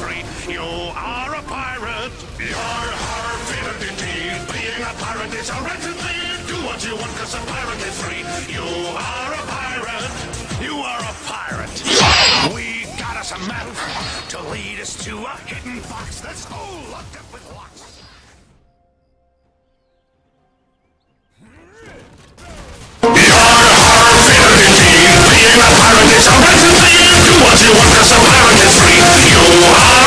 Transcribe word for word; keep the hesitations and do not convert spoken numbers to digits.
free. You are a pirate. Your heart favorite indeed. Being a pirate is a wretched thing. Do what you want, cause a pirate is free. You are a pirate. You are a pirate. We got us a map to lead us to a hidden box that's all locked up with locks. Being a pirate is a wretched thing. Do what you want, cause a pirate is free. You are